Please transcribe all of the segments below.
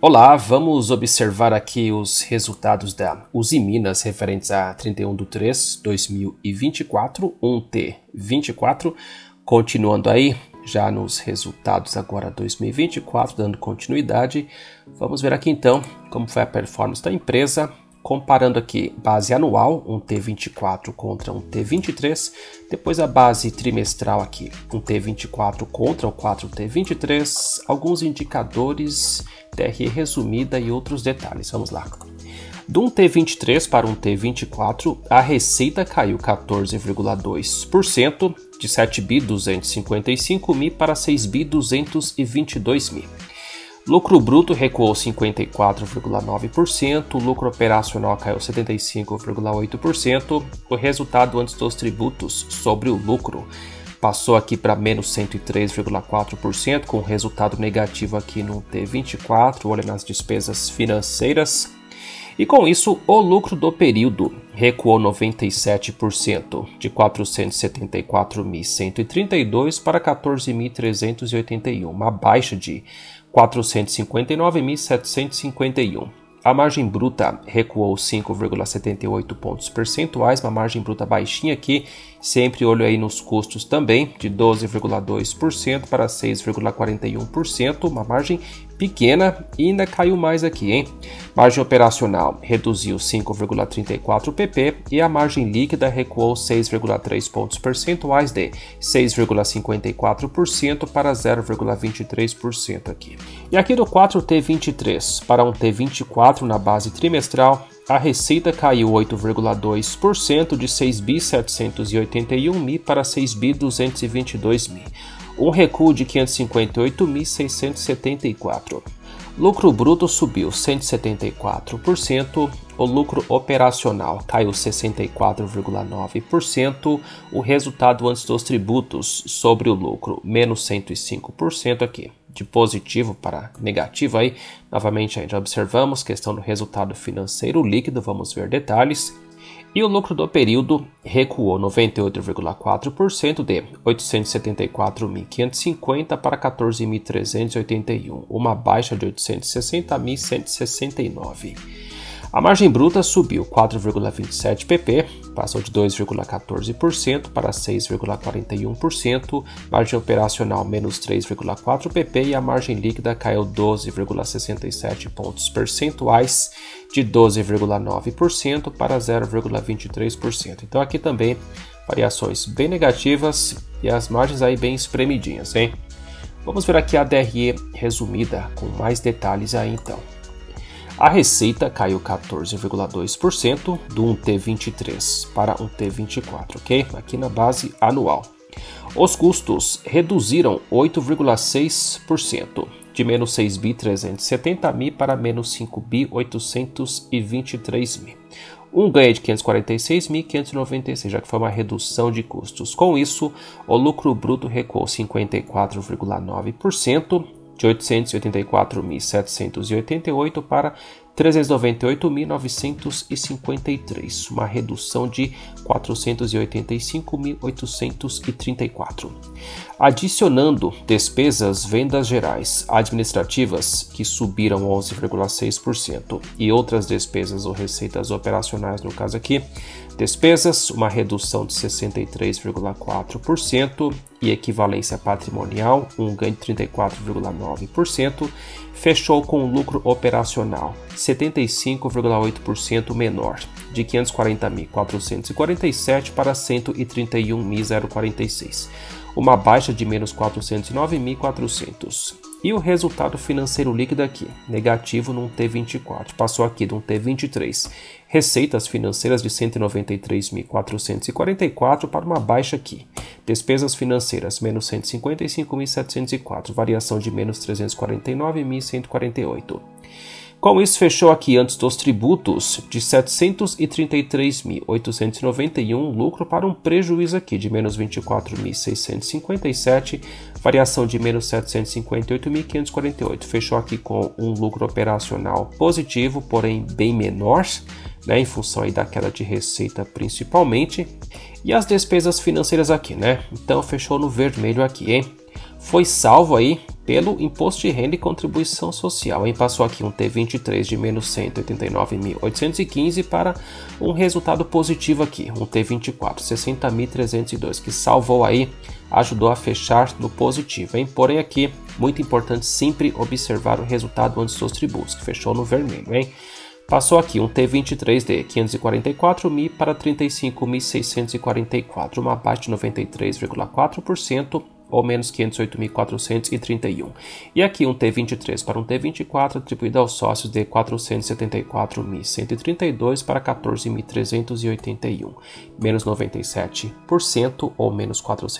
Olá, vamos observar aqui os resultados da Usiminas referentes a 31/3/2024, 1T24, continuando aí, já nos resultados agora 2024, dando continuidade. Vamos ver aqui então como foi a performance da empresa, comparando aqui base anual, um T24 contra um T23, depois a base trimestral aqui, um T24 contra o 4T23, alguns indicadores, TRE resumida e outros detalhes. Vamos lá. Do 1T23 para um T24, a receita caiu 14,2%, de 7.255.000 para 6.222.000. Lucro bruto recuou 54,9%, o lucro operacional caiu 75,8%, o resultado antes dos tributos sobre o lucro passou aqui para menos 103,4%, com resultado negativo aqui no T24, olha nas despesas financeiras. E com isso, o lucro do período recuou 97%, de 474.132 para 14.381, uma baixa de 459.751. A margem bruta recuou 5,78 pontos percentuais, uma margem bruta baixinha aqui, sempre olho aí nos custos também, de 12,2% para 6,41%, uma margem pequena e ainda caiu mais aqui, hein? Margem operacional reduziu 5,34 pp e a margem líquida recuou 6,3 pontos percentuais de 6,54% para 0,23% aqui. E aqui do 4T23 para um T24 na base trimestral, a receita caiu 8,2% de 6.781.000 para 6.222.000, um recuo de 558.674. Lucro bruto subiu 174%, o lucro operacional caiu 64,9%, o resultado antes dos tributos sobre o lucro menos 105% aqui. De positivo para negativo aí, novamente aí já observamos questão do resultado financeiro líquido, vamos ver detalhes. E o lucro do período recuou 98,4% de 874.550 para 14.381, uma baixa de 860.169. A margem bruta subiu 4,27 pp, passou de 2,14% para 6,41%, margem operacional menos 3,4 pp e a margem líquida caiu 12,67 pontos percentuais, de 12,9% para 0,23%. Então aqui também variações bem negativas e as margens aí bem espremidinhas, hein? Vamos ver aqui a DRE resumida com mais detalhes aí então. A receita caiu 14,2% do 1T23 para um T24, ok? Aqui na base anual. Os custos reduziram 8,6%, de menos 6.370.000 para menos 5.823.000. Um ganho de 546.596, já que foi uma redução de custos. Com isso, o lucro bruto recuou 54,9%, de 884.788 para 398.953, uma redução de 485.834. Adicionando despesas vendas gerais administrativas, que subiram 11,6%, e outras despesas ou receitas operacionais, no caso aqui, despesas, uma redução de 63,4% e equivalência patrimonial, um ganho de 34,9%, fechou com um lucro operacional 75,8% menor, de 540.447 para 131.046, uma baixa de menos 409.400. E o resultado financeiro líquido aqui, negativo num T24, passou aqui de um T23. Receitas financeiras de 193.444 para uma baixa aqui. Despesas financeiras, menos 155.704, variação de menos 349.148. Com isso, fechou aqui antes dos tributos de 733.891, lucro para um prejuízo aqui de menos 24.657, variação de menos 758.548. Fechou aqui com um lucro operacional positivo, porém bem menor, né, em função aí da queda de receita principalmente. E as despesas financeiras aqui, né? Então fechou no vermelho aqui, hein? Foi salvo aí pelo imposto de renda e contribuição social, hein? Passou aqui um T23 de menos 189.815 para um resultado positivo aqui, um T24, 60.302, que salvou aí, ajudou a fechar no positivo, hein? Porém aqui, muito importante sempre observar o resultado antes dos tributos, que fechou no vermelho, hein? Passou aqui um T23 de 544.000 para 35.644, uma baixa de 93,4%, ou menos 508.431. E aqui um T23 para um T24 atribuído aos sócios de 474.132 para 14.381, menos 97%, ou menos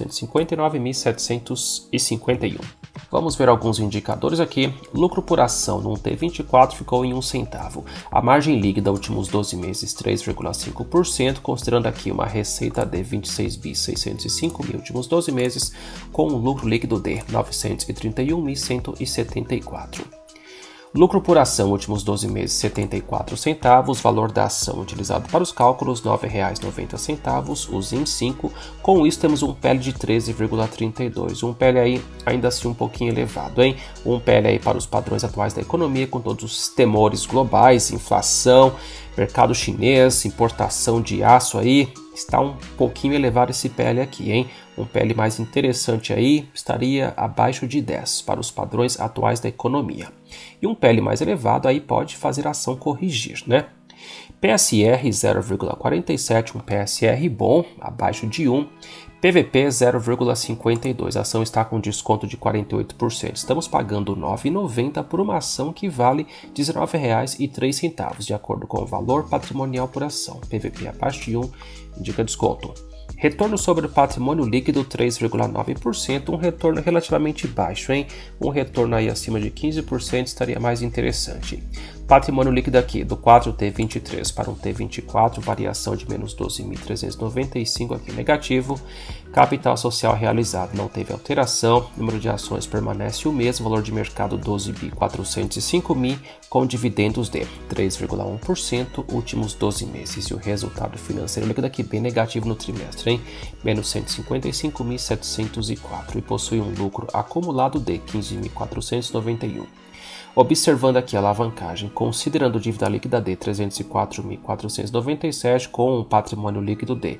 459.751. Vamos ver alguns indicadores aqui. Lucro por ação no T24 ficou em 1 centavo. A margem líquida últimos 12 meses 3,5%, considerando aqui uma receita de 26.605.000 últimos 12 meses, com um lucro líquido de 931.174. Lucro por ação últimos 12 meses 74 centavos, valor da ação utilizado para os cálculos R$ 9,90, o ZIM 5, com isso temos um PL de 13,32, um PL aí ainda assim um pouquinho elevado, hein? Um PL aí para os padrões atuais da economia, com todos os temores globais, inflação, mercado chinês, importação de aço aí, está um pouquinho elevado esse PL aqui, hein? Um PL mais interessante aí estaria abaixo de 10 para os padrões atuais da economia. E um PL mais elevado aí pode fazer a ação corrigir, né? PSR 0,47, um PSR bom, abaixo de 1. PVP 0,52, a ação está com desconto de 48%. Estamos pagando R$ 9,90 por uma ação que vale R$ 19,03, de acordo com o valor patrimonial por ação. PVP abaixo de 1 indica desconto. Retorno sobre o patrimônio líquido 3,9%, um retorno relativamente baixo, hein? Um retorno aí acima de 15% estaria mais interessante. Patrimônio líquido aqui, do 4T23 para um T24, variação de menos 12.395 aqui negativo. Capital social realizado não teve alteração, número de ações permanece o mesmo, valor de mercado 12.405.000, com dividendos de 3,1% últimos 12 meses. E o resultado financeiro líquido aqui bem negativo no trimestre, hein? Menos 155.704 e possui um lucro acumulado de 15.491. Observando aqui a alavancagem, considerando dívida líquida de 304.497 com um patrimônio líquido de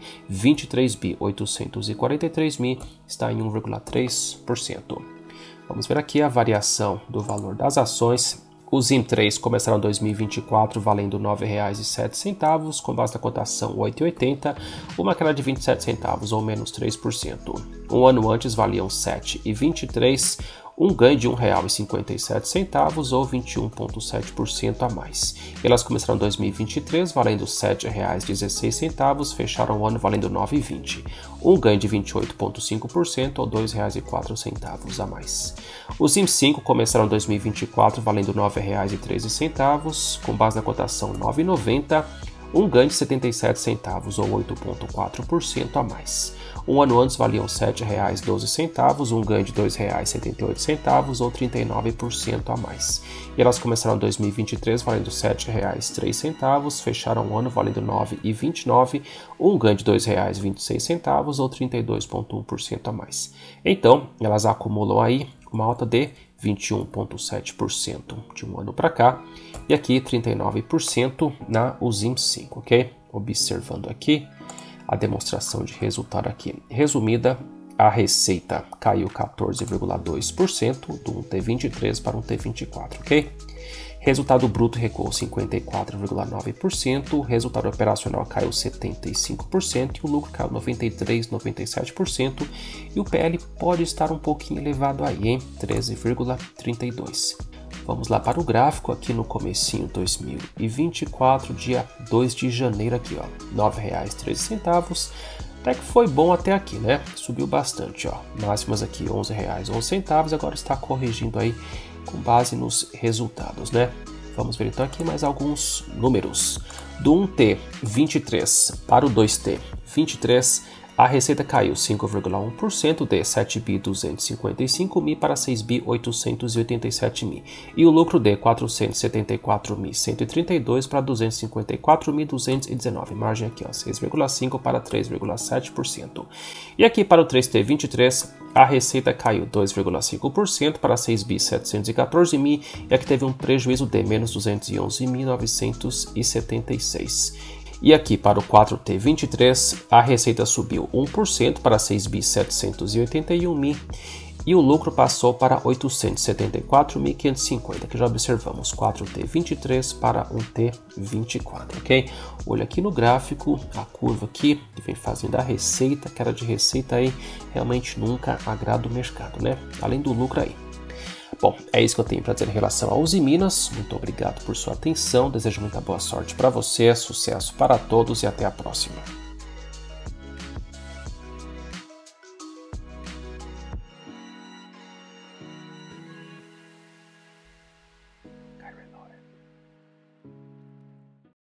23.843.000, está em 1,3%. Vamos ver aqui a variação do valor das ações. Os ZIM3 começaram em 2024 valendo R$ 9,07, com base na cotação 8,80, uma queda de 27 centavos ou menos 3%. Um ano antes valiam R$ 7,23, um ganho de R$ 1,57 ou 21,7% a mais. Elas começaram em 2023 valendo R$ 7,16, fecharam o ano valendo R$ 9,20, um ganho de 28,5% ou R$ 2,04 a mais. Os ZIM5 começaram em 2024 valendo R$ 9,13, com base na cotação 9,90, um ganho de 77 centavos ou 8,4% a mais. Um ano antes valiam R$ 7,12, um ganho de R$ 2,78 ou 39% a mais. E elas começaram em 2023 valendo R$ 7,03, fecharam o ano valendo R$ 9,29, um ganho de R$ 2,26 ou 32,1% a mais. Então, elas acumulam aí uma alta de 21,7% de um ano para cá e aqui 39% na ZIM 5, ok? Observando aqui a demonstração de resultado aqui. Resumida, a receita caiu 14,2% do T23 para um T24, ok? Resultado bruto recuou 54,9%, o resultado operacional caiu 75% e o lucro caiu 93%, 97% e o PL pode estar um pouquinho elevado aí, hein? 13,32%. Vamos lá para o gráfico aqui no comecinho 2024, dia 2 de janeiro aqui, ó, R$ 9,13. Até que foi bom até aqui, né? Subiu bastante, ó. Máximas aqui R$ 11,11, agora está corrigindo aí com base nos resultados, né? Vamos ver então aqui mais alguns números. Do 1T23 para o 2T23, a receita caiu 5,1% de 7.255.000 para 6.887.000 e o lucro de 474.132 para 254.219, margem aqui ó, 6,5% para 3,7%. E aqui para o 3T23, a receita caiu 2,5% para 6.714.000 e aqui teve um prejuízo de menos 211.976. E aqui para o 4T23, a receita subiu 1% para 6.781.000 e o lucro passou para 874.550, que já observamos 4T23 para 1T24, ok? Olha aqui no gráfico, a curva aqui, que vem fazendo a receita, queda de receita aí, realmente nunca agrada o mercado, né? Além do lucro aí. Bom, é isso que eu tenho para dizer em relação a Usiminas. Muito obrigado por sua atenção, desejo muita boa sorte para você, sucesso para todos e até a próxima.